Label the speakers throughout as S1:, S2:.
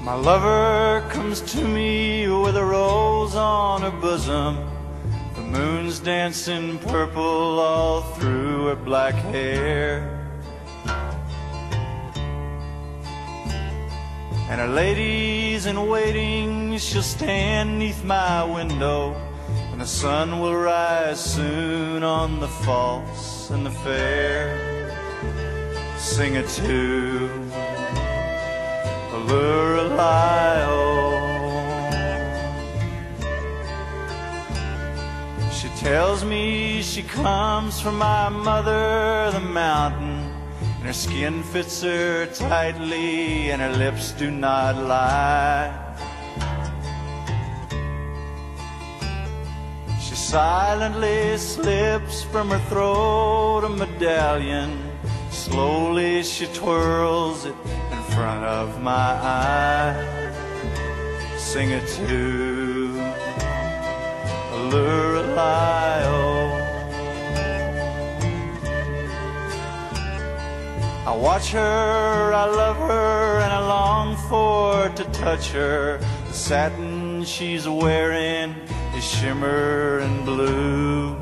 S1: My lover comes to me with a rose on her bosom. The moon's dancing purple all through her black hair. And her ladies in waiting, she'll stand 'neath my window, and the sun will rise soon on the false and the fair. Sing it to Lorelei-o. She tells me she comes from my mother, the mountain, and her skin fits her tightly and her lips do not lie. She silently slips from her throat a medallion. Slowly she twirls it in front of my eye. Sing it to Lorelei-o. I watch her, I love her, and I long for to touch her. The satin she's wearing is shimmer and blue.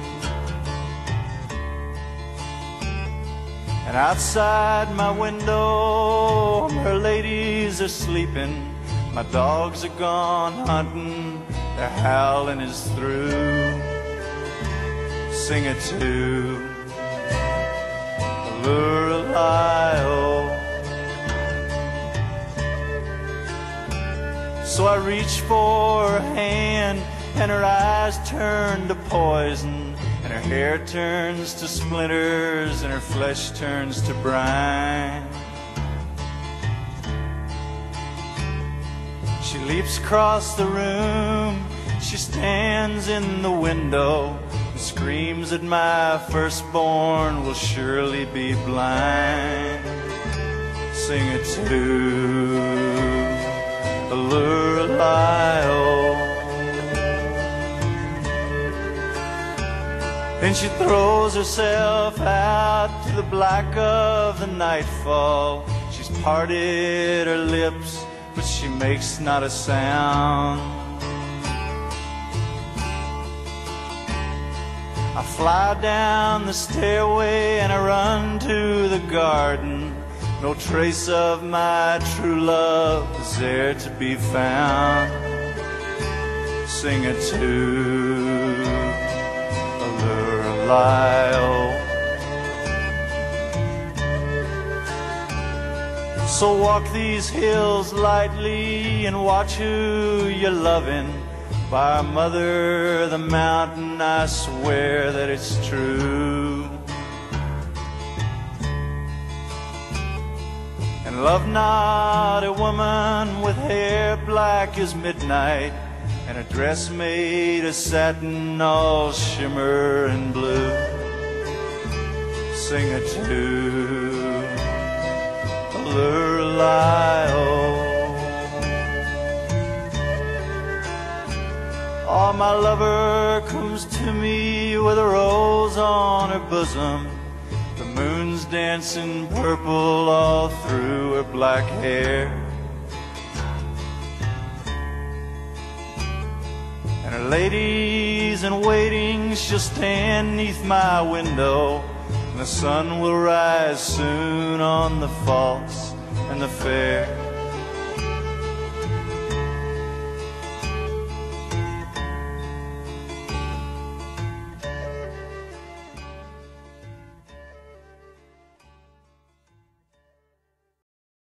S1: And outside my window, her ladies are sleeping. My dogs are gone hunting, their howling is through. Sing it to Lorelei-o. So I reach for her hand, and her eyes turn to poison, and her hair turns to splinters, and her flesh turns to brine. She leaps across the room, she stands in the window, and screams that my firstborn will surely be blind. Sing it to Lorelei-o. Then she throws herself out to the black of the nightfall. She's parted her lips, but she makes not a sound. I fly down the stairway and I run to the garden. No trace of my true love is there to be found. Sing it to Lorelei-o. So walk these hills lightly and watch who you're loving. By our mother, the mountain, I swear that it's true. And love not a woman with hair black as midnight, and a dress made of satin all shimmer and blue. Sing it to Lorelei-o. Oh, my lover comes to me with a rose on her bosom. The moon's dancing purple all through her black hair. And her ladies in waiting, she'll stand 'neath my window, and the sun will rise soon on the false and the fair.